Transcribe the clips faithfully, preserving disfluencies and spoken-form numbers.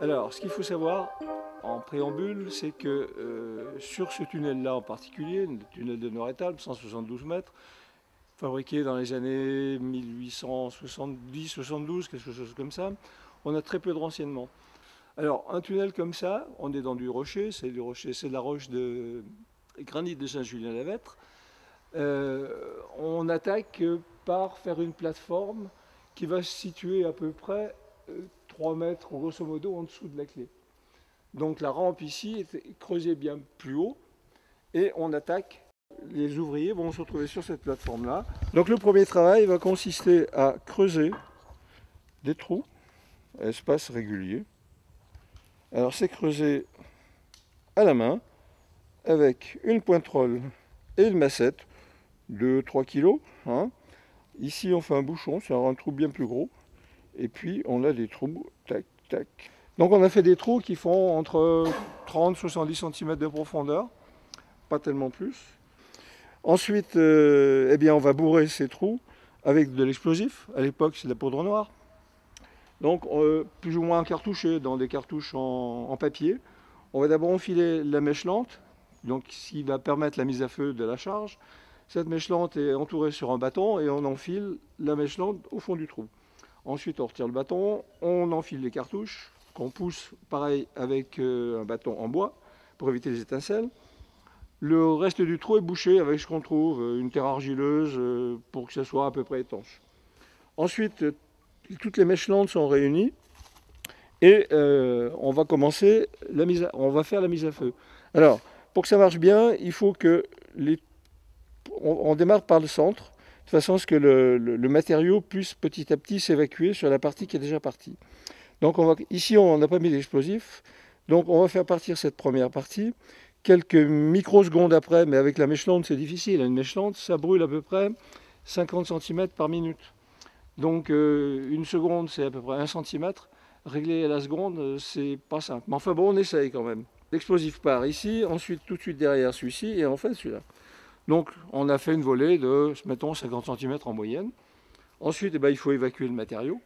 Alors, ce qu'il faut savoir en préambule, c'est que euh, sur ce tunnel-là en particulier, le tunnel de Nord-Étal, cent soixante-douze mètres, fabriqué dans les années mille huit cent soixante-dix soixante-douze, quelque chose comme ça, on a très peu de renseignements. Alors, un tunnel comme ça, on est dans du rocher, c'est du rocher, c'est de la roche de granit de Saint-Julien-la-Vêtre. Euh, on attaque par faire une plateforme qui va se situer à peu près euh, trois mètres, grosso modo, en dessous de la clé. Donc la rampe ici est creusée bien plus haut et on attaque. Les ouvriers vont se retrouver sur cette plateforme-là. Donc le premier travail va consister à creuser des trous à espace régulier. Alors c'est creusé à la main avec une pointerole et une massette de trois kilos. Hein. Ici on fait un bouchon, c'est un trou bien plus gros. Et puis on a des trous, tac, tac. Donc on a fait des trous qui font entre trente et soixante-dix centimètres de profondeur, pas tellement plus. Ensuite, euh, eh bien, on va bourrer ces trous avec de l'explosif. À l'époque, c'est de la poudre noire. Donc euh, plus ou moins cartouché dans des cartouches en, en papier. On va d'abord enfiler la mèche lente, donc ce qui va permettre la mise à feu de la charge. Cette mèche lente est entourée sur un bâton et on enfile la mèche lente au fond du trou. Ensuite, on retire le bâton, on enfile les cartouches, qu'on pousse pareil avec euh, un bâton en bois pour éviter les étincelles. Le reste du trou est bouché avec ce qu'on trouve, une terre argileuse euh, pour que ça soit à peu près étanche. Ensuite, euh, toutes les mèches lentes sont réunies et euh, on va commencer la mise à, on va faire la mise à feu. Alors, pour que ça marche bien, il faut que les, on, on démarre par le centre, de façon à ce que le, le, le matériau puisse petit à petit s'évacuer sur la partie qui est déjà partie. Donc on va, ici, on n'a pas mis d'explosif, donc on va faire partir cette première partie. Quelques microsecondes après, mais avec la mèche lente, c'est difficile. Une mèche lente, ça brûle à peu près cinquante centimètres par minute. Donc euh, une seconde, c'est à peu près un centimètre. Régler à la seconde, c'est pas simple. Mais enfin bon, on essaye quand même. L'explosif part ici, ensuite tout de suite derrière celui-ci, et enfin celui-là. Donc on a fait une volée de, mettons, cinquante centimètres en moyenne. Ensuite, eh ben, il faut évacuer le matériau.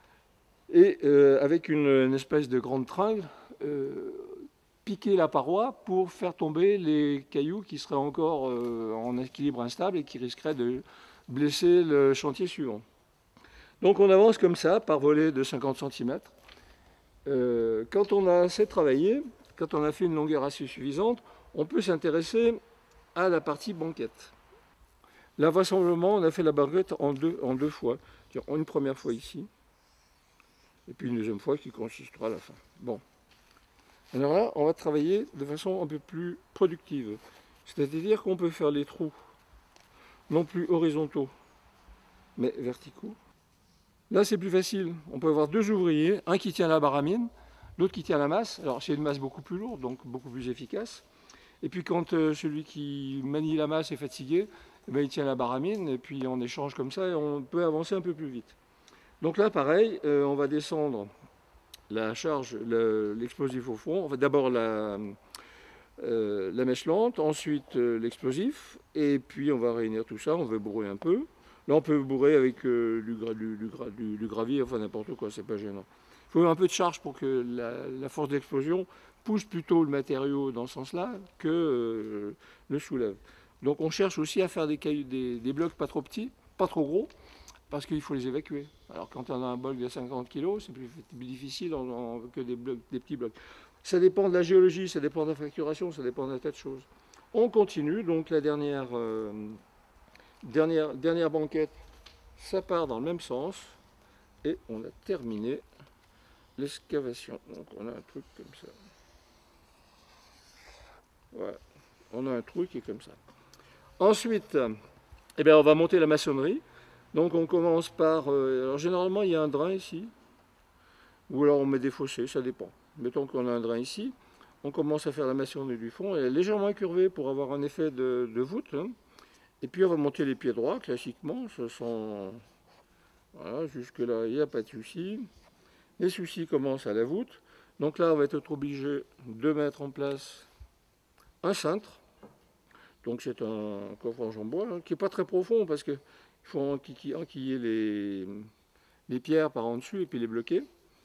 Et euh, avec une, une, espèce de grande tringle, euh, piquer la paroi pour faire tomber les cailloux qui seraient encore euh, en équilibre instable et qui risqueraient de blesser le chantier suivant. Donc on avance comme ça, par volée de cinquante centimètres. Euh, quand on a assez travaillé, quand on a fait une longueur assez suffisante, on peut s'intéresser à la partie banquette. L'avrassemblement, on a fait la banquette en deux, en deux fois. Une première fois ici, et puis une deuxième fois qui consistera à la fin. Bon. Alors là, on va travailler de façon un peu plus productive. C'est-à-dire qu'on peut faire les trous, non plus horizontaux, mais verticaux. Là, c'est plus facile. On peut avoir deux ouvriers, un qui tient la baramine, l'autre qui tient la masse. Alors, c'est une masse beaucoup plus lourde, donc beaucoup plus efficace. Et puis, quand euh, celui qui manie la masse est fatigué, eh bien, il tient la baramine, et puis on échange comme ça, et on peut avancer un peu plus vite. Donc là, pareil, euh, on va descendre la charge, l'explosif au fond. On va d'abord la, euh, la mèche lente, ensuite euh, l'explosif, et puis on va réunir tout ça, on va bourrer un peu. Là, on peut bourrer avec euh, du, gra, du, du, gra, du, du gravier, enfin n'importe quoi, c'est pas gênant. Il faut un peu de charge pour que la, la force d'explosion pousse plutôt le matériau dans ce sens-là que euh, le soulève. Donc on cherche aussi à faire des, des, des blocs pas trop petits, pas trop gros, parce qu'il faut les évacuer. Alors quand on a un bloc de cinquante kilos, c'est plus, plus difficile en, en, que des, blocs, des petits blocs. Ça dépend de la géologie, ça dépend de la facturation, ça dépend d'un tas de choses. On continue, donc la dernière, euh, dernière, dernière banquette, ça part dans le même sens, et on a terminé l'excavation. Donc on a un truc comme ça. Voilà, on a un truc qui est comme ça. Ensuite, eh bien, on va monter la maçonnerie. Donc on commence par, euh, alors généralement il y a un drain ici, ou alors on met des fossés, ça dépend. Mettons qu'on a un drain ici, on commence à faire la maçonnerie du fond, elle est légèrement incurvée pour avoir un effet de, de voûte, hein. Et puis on va monter les pieds droits, classiquement, ce sont, voilà, jusque là il n'y a pas de souci. Les soucis commencent à la voûte, donc là on va être obligé de mettre en place un cintre, donc c'est un coffrage en bois, hein, qui n'est pas très profond parce que il faut enquiller les, les pierres par en dessus et puis les bloquer.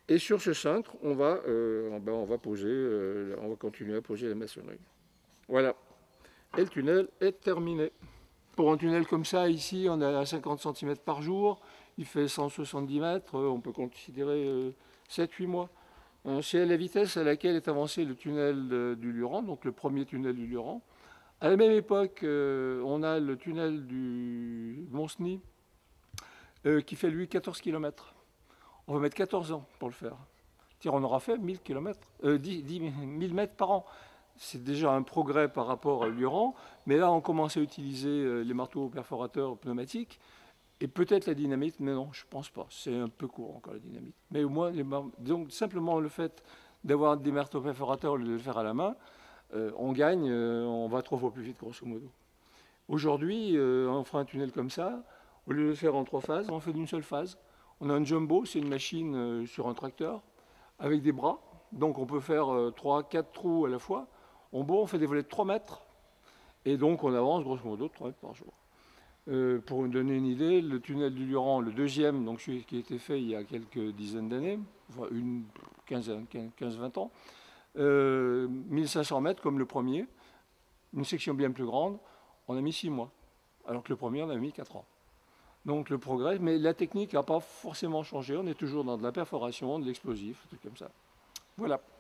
Et sur ce cintre, on va, euh, ben on va poser, euh, on va continuer à poser la maçonnerie. Voilà. Et le tunnel est terminé. Pour un tunnel comme ça, ici, on est à cinquante centimètres par jour. Il fait cent soixante-dix mètres. On peut considérer euh, sept huit mois. C'est la vitesse à laquelle est avancé le tunnel de, du Luran, donc le premier tunnel du Luran. À la même époque, euh, on a le tunnel du Mont-Cenis euh, qui fait lui quatorze kilomètres. On va mettre quatorze ans pour le faire. On aura fait mille kilomètres, euh, dix, dix mille mètres par an. C'est déjà un progrès par rapport à Luran, mais là on commence à utiliser les marteaux perforateurs pneumatiques et peut-être la dynamite, mais non, je ne pense pas. C'est un peu court encore la dynamite. Mais au moins, les mar... donc simplement le fait d'avoir des marteaux perforateurs au lieu de le faire à la main, euh, on gagne, euh, on va trois fois plus vite grosso modo. Aujourd'hui, euh, on fera un tunnel comme ça, au lieu de le faire en trois phases, on fait d'une seule phase. On a un jumbo, c'est une machine euh, sur un tracteur, avec des bras, donc on peut faire euh, trois quatre trous à la fois. En bas, on fait des volets de trois mètres, et donc on avance grosso modo trois mètres par jour. Euh, pour vous donner une idée, le tunnel du Luran, le deuxième, donc celui qui a été fait il y a quelques dizaines d'années, enfin une quinze vingt ans, euh, mille cinq cents mètres comme le premier, une section bien plus grande, on a mis six mois, alors que le premier, on a mis quatre ans. Donc le progrès, mais la technique n'a pas forcément changé, on est toujours dans de la perforation, de l'explosif, tout comme ça. Voilà.